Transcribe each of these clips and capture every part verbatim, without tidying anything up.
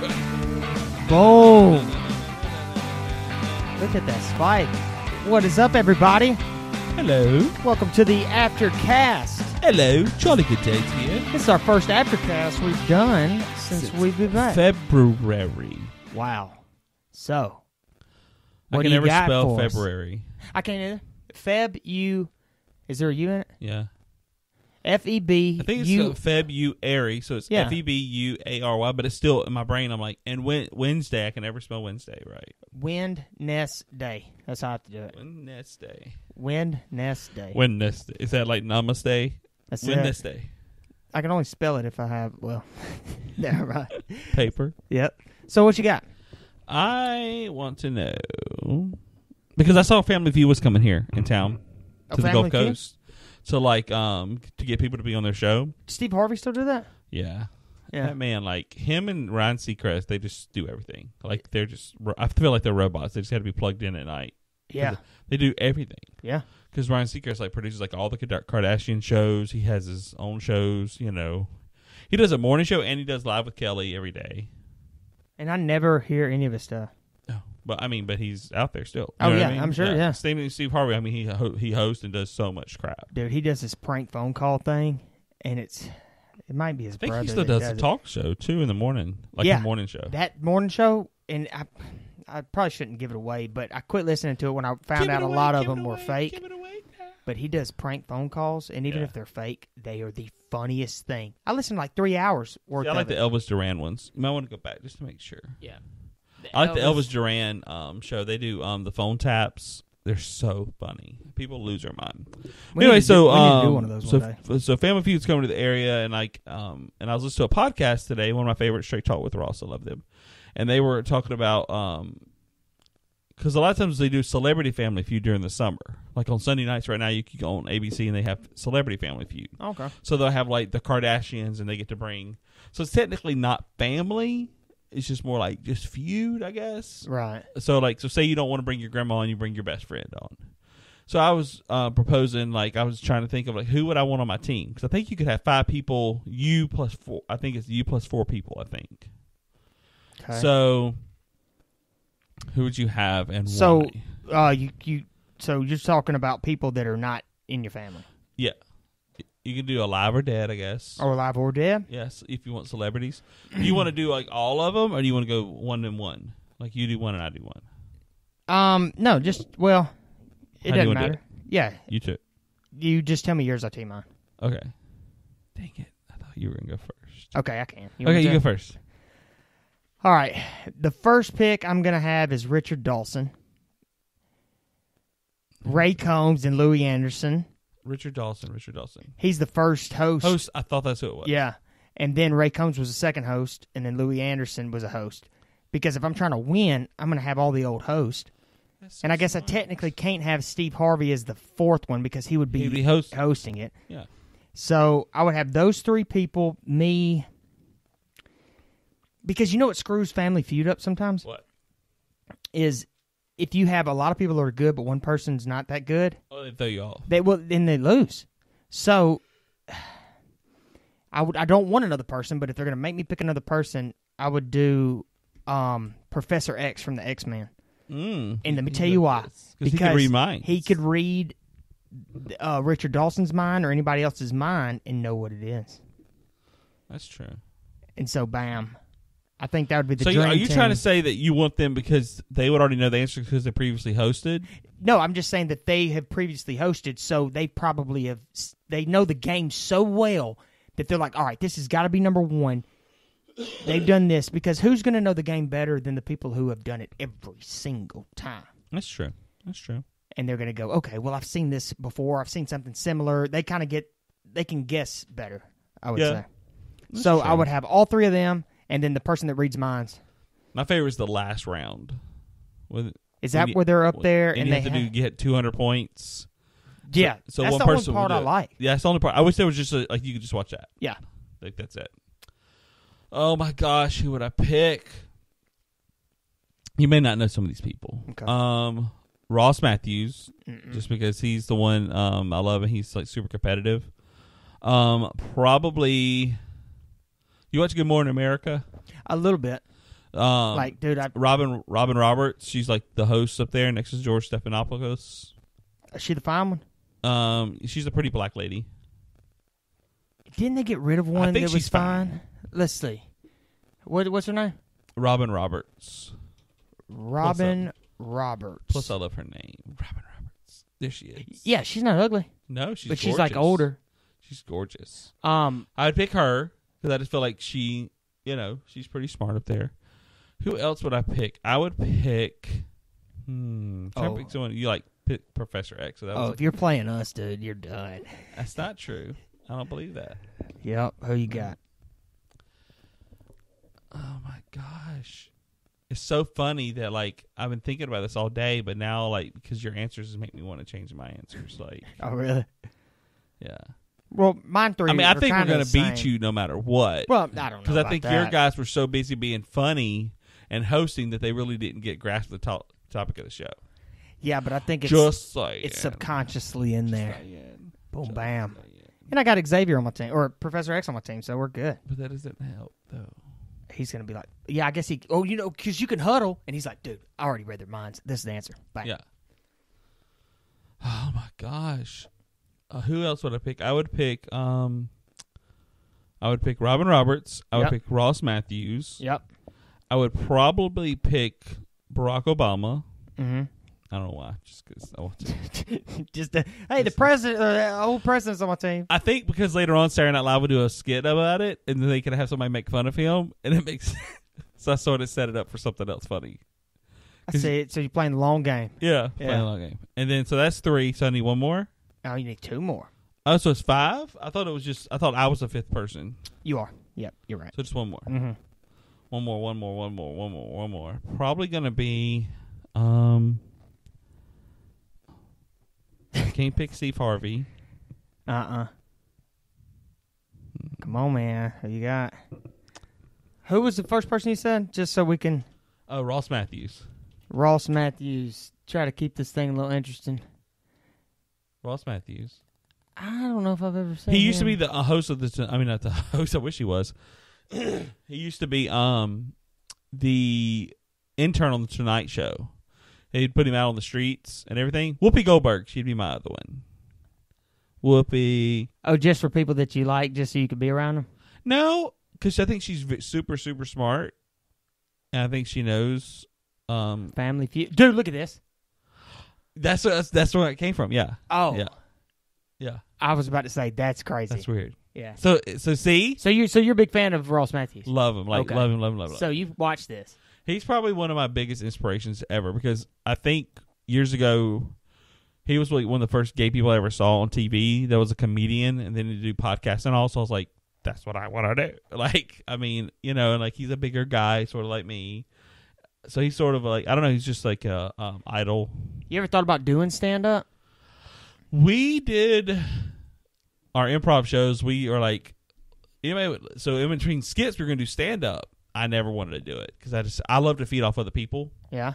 Boom. Look at that spike. What is up, everybody? Hello. Welcome to the Aftercast. Hello. Charlie Good Days here. This is our first Aftercast we've done since, since we've been back. February. Wow. So, what I can do you never got spell for us? February. I can't either. Feb, U, is there a U in it? Yeah. F E B I think it's U. February, so it's Yeah. F E B U A R Y, but it's still in my brain. I'm like, and Wednesday, I can never spell Wednesday right. Wednesday. That's how I have to do it. Wednesday. Wednesday. Wednesday. Is that like Namaste? That's it. Wednesday. I can only spell it if I have, well, never mind. Paper. Yep. So what you got? I want to know, because I saw Family Feud was coming here in town Oh, to the Family Gulf Feud? Coast. So, like, um, to get people to be on their show. Steve Harvey still do that? Yeah. Yeah. That man, like, him and Ryan Seacrest, they just do everything. Like, they're just, I feel like they're robots. They just have to be plugged in at night. Yeah. They do everything. Yeah. Because Ryan Seacrest, like, produces, like, all the Kardashian shows. He has his own shows, you know. He does a morning show, and he does Live with Kelly every day. And I never hear any of his stuff. Oh, but, I mean, but he's out there still. Oh, You know yeah, what I mean? I'm sure, yeah. Steve, Steve Harvey, I mean, he ho- he hosts and does so much crap. Dude, he does this prank phone call thing, and it's, it might be his I think brother he still that does, does a it. talk show, too, in the morning. Like, Yeah. a morning show. That morning show, and I, I probably shouldn't give it away, but I quit listening to it when I found Give it out a away, lot of give it them were away, fake. give it away now. But he does prank phone calls, and even Yeah. if they're fake, they are the funniest thing. I listened to like three hours worth See, I of like it. the Elvis Duran ones. You might want to go back just to make sure. Yeah. I like the Elvis Duran um, show. They do um, the phone taps. They're so funny. People lose their mind. We anyway, need to so do, we need to do um, one of those so one day. f- so Family Feud's coming to the area, and like um, and I was listening to a podcast today. One of my favorites, Straight Talk with Ross. I love them, and they were talking about um, because a lot of times they do Celebrity Family Feud during the summer. Like on Sunday nights, right now you can go on A B C and they have Celebrity Family Feud. Okay. So they'll have like the Kardashians, and they get to bring. So it's technically not family. It's just more like just feud, I guess. Right. So like, so say you don't want to bring your grandma on, you bring your best friend on. So I was uh, proposing, like I was trying to think of like who would I want on my team, because I think you could have five people, you plus four. I think it's you plus four people. I think. Okay. So who would you have and So, why? uh, you you so you're talking about people that are not in your family, Yeah, you can do alive or dead, I guess. or alive or dead. Yes, if you want celebrities. Do you want to do like all of them, or do you want to go one and one? Like you do one and I do one. Um, no, just well, it How do you doesn't wanna do matter. Yeah, You too. you just tell me yours. I tell you mine. Okay. Dang it! I thought you were gonna go first. Okay, I can. You Okay, want you to? go first. All right. The first pick I'm gonna have is Richard Dawson, Ray Combs, and Louis Anderson. Richard Dawson. Richard Dawson. He's the first host. Host. I thought that's who it was. Yeah. And then Ray Combs was the second host, and then Louis Anderson was a host. Because if I'm trying to win, I'm going to have all the old hosts. That's so And I guess smart. I technically can't have Steve Harvey as the fourth one because he would be, He'd be host- hosting it. Yeah. So I would have those three people, me. Because you know what screws Family Feud up sometimes? What? Is if you have a lot of people that are good, but one person's not that good, Oh, they throw you off. they will then they lose. So I would I don't want another person, but if they're going to make me pick another person, I would do um, Professor X from the X-Men. Mm. And let me tell you why. Because he could read minds. He could read uh, Richard Dawson's mind or anybody else's mind and know what it is. That's true. And so, bam. I think that would be the So you- dream are you team. trying to say that you want them because they would already know the answer because they previously hosted? No, I'm just saying that they have previously hosted, so they probably have. They know the game so well that they're like, all right, this has got to be number one. They've done this because who's going to know the game better than the people who have done it every single time? That's true. That's true. And they're going to go, okay, well, I've seen this before. I've seen something similar. They kind of get, they can guess better, I would Yeah. say. That's So true. I would have all three of them, and then the person that reads minds. My favorite is the last round. With, Is that you- where they're up there and, and you they have to do ha- get two hundred points? Yeah, So that's one the only person part would I do it. like. Yeah, that's the only part. I wish there was just a, like you could just watch that. Yeah. Like that's it. Oh my gosh, who would I pick? You may not know some of these people. Okay. Um, Ross Matthews, Mm-mm. just because he's the one um, I love and he's like super competitive. Um, probably. You watch Good Morning America? A little bit. Um, like, dude, I, Robin Robin Roberts. She's like the host up there next to George Stephanopoulos. is she the fine one? Um, she's a pretty black lady. Didn't they get rid of one that think was she's fine? fine. Let's see. What what's her name? Robin Roberts. Robin Roberts. Plus, I love her name, Robin Roberts. There she is. Yeah, she's not ugly, No, she's but she's gorgeous. like older. She's gorgeous. Um, I would pick her because I just feel like she, you know, she's pretty smart up there. Who else would I pick? I would pick. Hmm. Try to Oh. pick someone you like. Pick Professor X. So that oh, was if you're playing us, dude, you're done. that's not true. I don't believe that. Yep. Who you got? Oh my gosh. It's so funny that like I've been thinking about this all day, but now like because your answers make me want to change my answers. Like, Oh, really? yeah. Well, mine three. I mean, I are think we're kinda gonna the beat same. you no matter what. Well, I don't know Because I about think that. your guys were so busy being funny and hosting that they really didn't get grasp of the to- topic of the show. Yeah, but I think it's Just saying. it's subconsciously in there. Saying. Boom, Just bam. saying. And I got Xavier on my team, or Professor X on my team, so we're good. But that doesn't help though. He's gonna be like, yeah, I guess he. Oh, you know, because you can huddle, and he's like, dude, I already read their minds. This is the answer. Bang. Yeah. Oh my gosh. Uh, who else would I pick? I would pick. Um, I would pick Robin Roberts. I would Yep. pick Ross Matthews. Yep. I would probably pick Barack Obama. Mm-hmm. I don't know why, just because I want to. Just the, hey, the president, uh, the old president's on my team. I think because later on Saturday Night Live would do a skit about it, and then they could have somebody make fun of him, and it makes. So I sort of set it up for something else funny. I see it. So you're playing the long game. Yeah, Yeah. playing a long game, and then so that's three. So I need one more. Oh, you need two more. Oh, so it's five. I thought it was just. I thought I was the fifth person. You are. Yep, you're right. So just one more. Mm-hmm. One more, one more, one more, one more, one more. Probably gonna be, um, I can't pick Steve Harvey. Uh-uh. Come on, man. Who you got? Who was the first person you said? Just so we can... Oh, Ross Matthews. Ross Matthews. Try to keep this thing a little interesting. Ross Matthews. I don't know if I've ever seen He used to him. be the uh, host of the. I mean, not the host. I wish he was. He used to be um the intern on the Tonight Show. They'd put him out on the streets and everything. Whoopi Goldberg. She'd be my other one. Whoopi. Oh, just for people that you like, just so you could be around them? No, because I think she's v- super, super smart, and I think she knows. Um, Family Feud. Dude, look at this. that's that's that's where it came from. Yeah, Oh. yeah, yeah. I was about to say, that's crazy. That's weird. Yeah. So so see, So you're, so you're a big fan of Ross Matthews? love him, like Okay. love him, love him, love him. So you've watched this? He's probably one of my biggest inspirations ever because I think years ago he was like one of the first gay people I ever saw on T V that was a comedian, and then to do podcasts and all. So I was like, that's what I want to do. Like, I mean, you know, and like he's a bigger guy, sort of like me. So he's sort of like, I don't know, he's just like a um, idol. You ever thought about doing stand-up? We did our improv shows. We are like, anyway, so in between skits, we we're going to do stand up. I never wanted to do it because I just, I love to feed off other people. Yeah.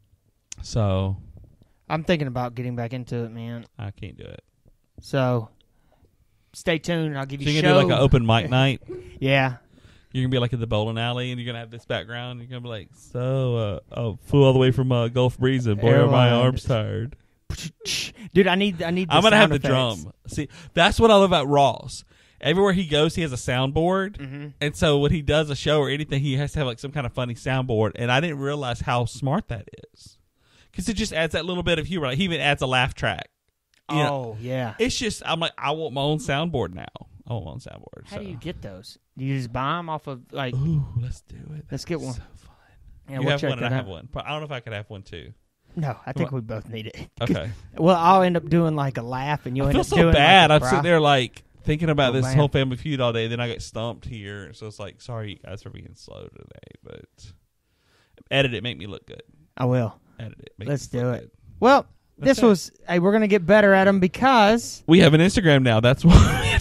So I'm thinking about getting back into it, man. I can't do it. So stay tuned. I'll give you So a you're show. going to do like an open mic night? Yeah. You're going to be like at the bowling alley and you're going to have this background. You're going to be like, so, uh, oh, flew all the way from uh, Gulf Breeze and boy, are my Airline. arms tired. Dude, I need I need the I'm gonna have sound the effects. drum. See, that's what I love about Ross. Everywhere he goes, he has a soundboard, Mm-hmm. and so when he does a show or anything, he has to have like some kind of funny soundboard. And I didn't realize how smart that is, because it just adds that little bit of humor. Like he even adds a laugh track. You know, Oh, yeah. it's just I'm like I want my own soundboard now. I want my own soundboard. How so. do you get those? Do you just buy them off of, like, Ooh, let's do it. Let's get That'd be one. So fun. yeah, you we'll have check one, and that I out. have one. But I don't know if I could have one too. No, I think we both need it. Okay. Well, I'll end up doing, like, a laugh, and you'll I end feel up so doing, bad. like, I'm a sitting cry. there like thinking about Oh, this man. whole Family Feud all day. Then I get stumped here, so it's like, sorry you guys for being slow today, but edit it, make me look good. I will. Edit it. Make Let's me do look it. good. Well, That's this it. was, hey, we're going to get better at them because We have an Instagram now. That's why.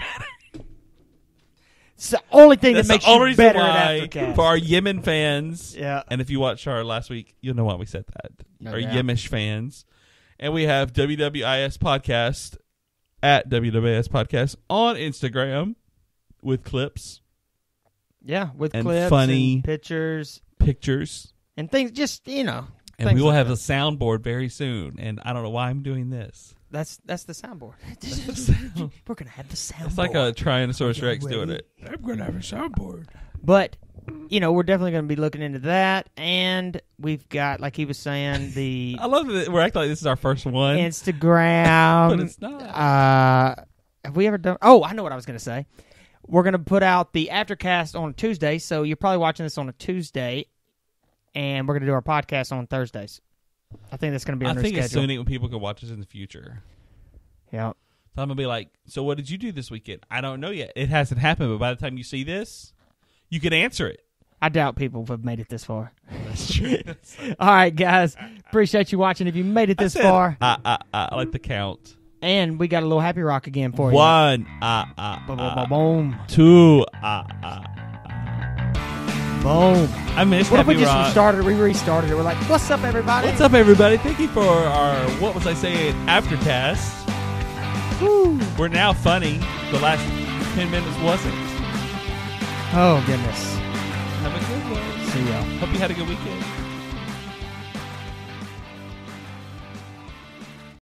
it's the only thing That's that makes the only you reason better why at Aftercast. for our Yemen fans. Yeah. And if you watched our last week, you'll know why we said that. No our doubt. Yemish fans. And we have W W I S Podcast at W W I S Podcast on Instagram with clips. Yeah, with And clips funny and pictures. pictures pictures, and things. Just you know, and things we will like have that. a soundboard very soon. And I don't know why I'm doing this. That's that's the soundboard. We're gonna have the soundboard. It's like a Tyrannosaurus Yeah, Rex ready. doing it. I'm gonna have a soundboard. But you know, we're definitely going to be looking into that, and we've got, like he was saying, the I love that we're acting like this is our first one, Instagram. but it's not. Uh, have we ever done? Oh, I know what I was going to say. We're going to put out the Aftercast on Tuesday, so you're probably watching this on a Tuesday, and we're going to do our podcast on Thursdays. I think that's going to be I on our think it's so schedule. neat when people can watch us in the future. Yeah. So I'm gonna be like, so what did you do this weekend? I don't know yet. It hasn't happened, but by the time you see this, you can answer it. I doubt people have made it this far. That's true. All right, guys. Appreciate you watching. If you made it this I said, far, I, I, I like the count. and we got a little happy rock again for you. One, ah, ah, Boom, boom, ah. boom, boom. Two, ah, ah. Boom. I miss What if we Happy just Rock. restarted, we restarted it? We're like, what's up, everybody? What's up, everybody? Thank you for our, what was I saying, Aftercast. Woo. We're now funny. The last ten minutes wasn't. Oh, goodness. Have a good one. See y'all. Hope you had a good weekend.